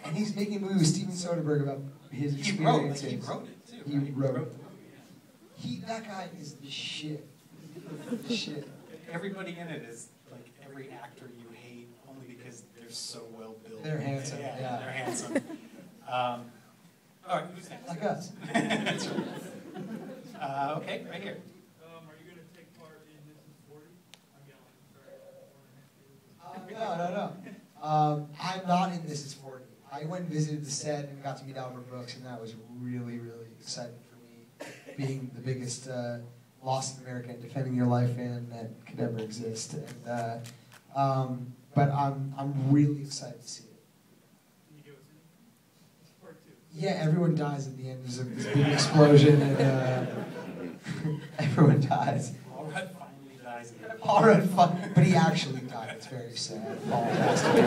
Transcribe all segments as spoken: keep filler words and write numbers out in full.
And he's making a movie with Steven Soderbergh about his experiences. He wrote, like, he wrote it, too. He right? wrote he it. He, that guy is the shit. The shit. Everybody in it is like every actor you hate only because they're so well built. They're handsome. Yeah, yeah. they're handsome. um, all right, who's next? Like us. That's right. Uh, okay, right here. Um, are you going to take part in This Is forty? I'm yelling. Sorry. Uh, no, no, no. Um, I'm not in This Is forty. I went and visited the set and got to meet Albert Brooks, and that was really, really exciting for me, being the biggest uh, Lost in America and Defending Your Life fan that could ever exist. And, uh, um, but I'm, I'm really excited to see it. Can you give us any? Part two. Yeah, everyone dies at the end. There's a this big explosion, and uh, everyone dies. All right, finally dies. All right, fun. But he actually died. It's very sad. Paul passed away.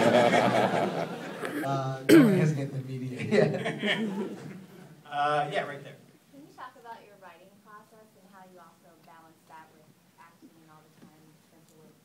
Uh, no one hasn't get the media yet. Uh, yeah, right there. Can you talk about your writing process and how you also balance that with acting and all the time spent away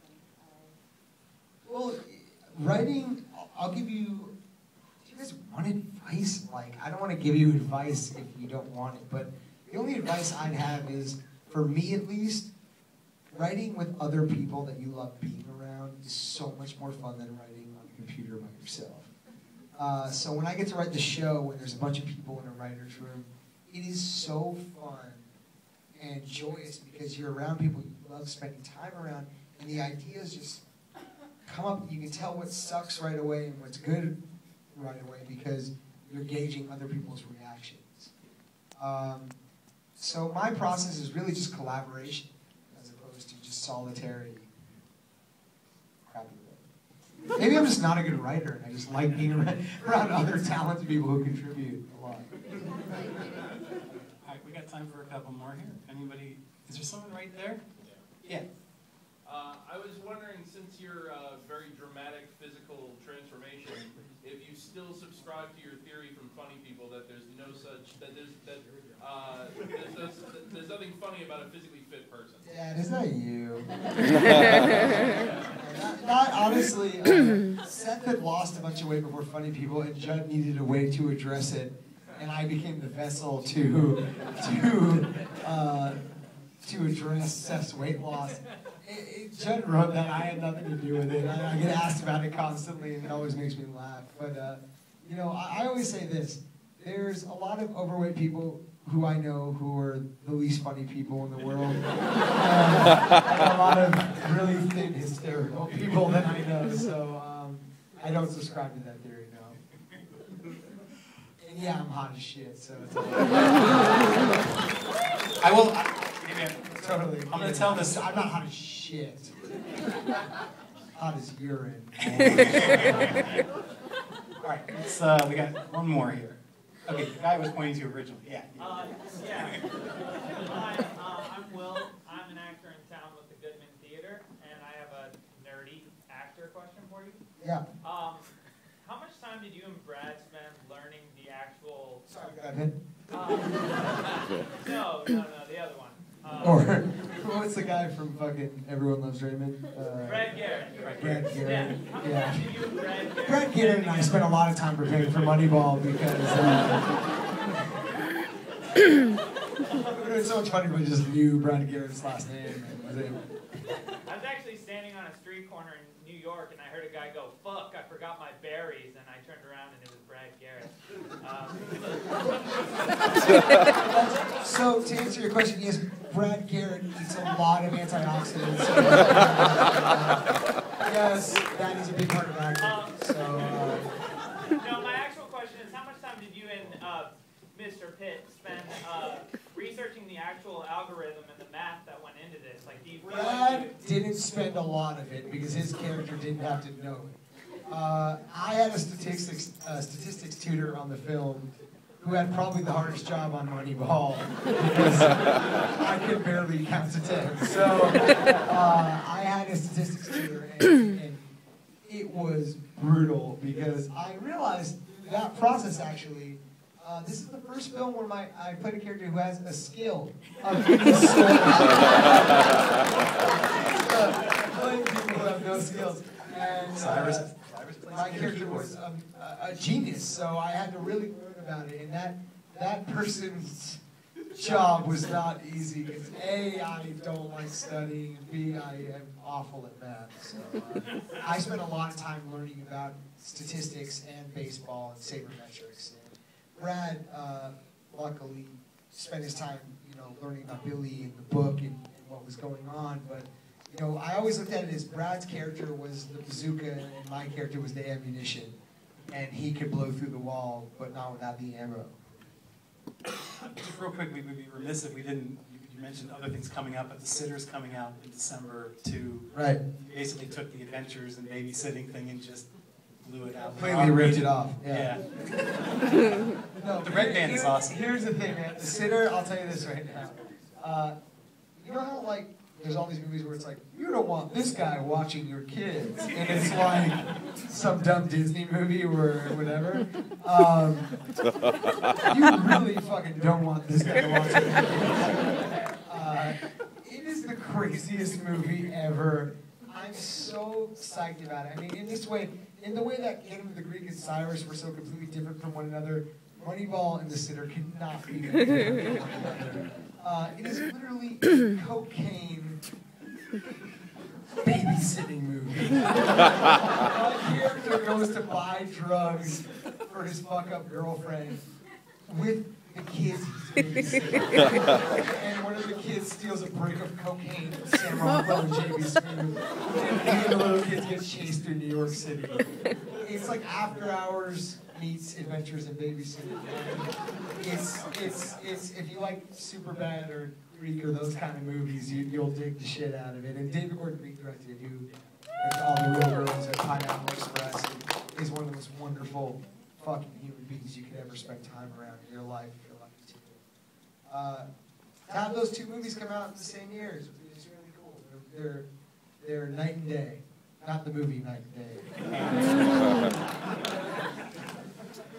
from uh, Well, writing, I'll give you, do you guys want advice? Like, I don't want to give you advice if you don't want it, but the only advice I'd have is, for me at least, writing with other people that you love being around is so much more fun than writing on a computer by yourself. Uh, so when I get to write the show, when there's a bunch of people in a writer's room, it is so fun and joyous because you're around people you love spending time around, and the ideas just come up. You can tell what sucks right away and what's good right away because you're gauging other people's reactions. Um, so my process is really just collaboration as opposed to just solitary crappy work. Maybe I'm just not a good writer and I just like being around, around other talented people who contribute a lot. All right, we got time for a couple more here. Anybody? Is there someone right there? Yeah. Uh, I was wondering, since your uh, very dramatic physical transformation, if you still subscribe to your theory from funny people that there's no such that there's that uh, there's, there's, there's nothing funny about a physically fit person. Dad, is that you? not, not honestly. Uh, Seth had lost a bunch of weight before Funny People, and Judd needed a way to address it, and I became the vessel to to uh, to address Seth's weight loss. It, it, Judd wrote that. I had nothing to do with it. I, I get asked about it constantly, and it always makes me laugh. But uh, you know, I, I always say this: there's a lot of overweight people who I know who are the least funny people in the world, and, and a lot of really thin, hysterical people that I know. So um, I don't subscribe to that theory, no. And yeah, I'm hot as shit. So it's like, I will. I, maybe I, totally. I'm going to tell this. I'm not hot as shit. Hot as urine. All right, let's, uh, we got one more here. Okay, the guy was pointing to originally. Yeah. Uh, yeah. Hi, uh, I'm Will. I'm an actor in town with the Goodman Theater, and I have a nerdy actor question for you. Yeah. Um, how much time did you and Brad spend learning the actual... Sorry, go ahead. Um, no, no, no, the other one. Um, Or what's the guy from fucking Everyone Loves Raymond? Uh, Brad Garrett. Brad Garrett. Yeah. How much Yeah. time did you and Brad Garrett... Brad Garrett and I spent a lot of time preparing for Moneyball because uh, it was so much fun if we just knew Brad Garrett's last name and was able. I was actually standing on a street corner in New York, and I heard a guy go, "Fuck, I forgot my berries," and I turned around, and it was Brad Garrett. Um, So to answer your question, yes, Brad Garrett eats a lot of antioxidants. Yes, that is a big part of acting. Um, So, uh, no, my actual question is, how much time did you and uh, Mister Pitt spend uh, researching the actual algorithm and the math that went into this? Like, do you feel like Brad you... didn't spend a lot of it because his character didn't have to know it. Uh, I had a statistics uh, statistics tutor on the film who had probably the hardest job on Moneyball because I could barely count to ten. So uh, I had a statistics tutor, and, and it was brutal because I realized that process actually. Uh, this is the first film where my I played a character who has a skill of getting stories. uh, playing people who have no skills. And, uh, Cyrus. Cyrus plays my character was a, a genius, so I had to really learn about it. And that that person's job was not easy. Because A, I don't like studying, and B, I am awful at math. So uh, I spent a lot of time learning about statistics and baseball and sabermetrics. And Brad, uh, luckily, spent his time, you know, learning about Billy and the book and, and what was going on. But you know, I always looked at it as Brad's character was the bazooka and my character was the ammunition, and he could blow through the wall, but not without the ammo. Just real quick, we would be remiss if we didn't, you, you mentioned other things coming up, but The Sitter's coming out in December too. Right. You basically took the adventures and babysitting thing and just blew it out. Completely ripped it off. Yeah. Yeah. No, The red band is here- awesome. Here's the thing, man. The Sitter, I'll tell you this right now. Uh, you know how, like, there's all these movies where it's like, you don't want this guy watching your kids. And it's like some dumb Disney movie or whatever. Um, you really fucking don't want this guy watching your kids. Uh, it is the craziest movie ever. I'm so psyched about it. I mean, in this way, in the way that Kingdom of the Greek and Cyrus were so completely different from one another, Moneyball and The Sitter cannot be different from one another. Uh, it is literally a cocaine babysitting movie. One character goes to buy drugs for his fuck-up girlfriend with the kids he's babysitting. And one of the kids steals a brick of cocaine from Sam Rockwell and J B Smoove. And the little kids get chased through New York City. It's like After Hours meets Adventures in Babysitting. It's, it's, it's, if you like Superbad or Greek or those kind of movies, you, you'll dig the shit out of it. And David Gordon Green directed it, who directed All the Real Girls and Pineapple Express, and is one of the most wonderful fucking human beings you could ever spend time around in your life if you're lucky to. Uh, to have those two movies come out in the same year is, is really cool. They're, they're, they're night and day. Not the movie Night and Day.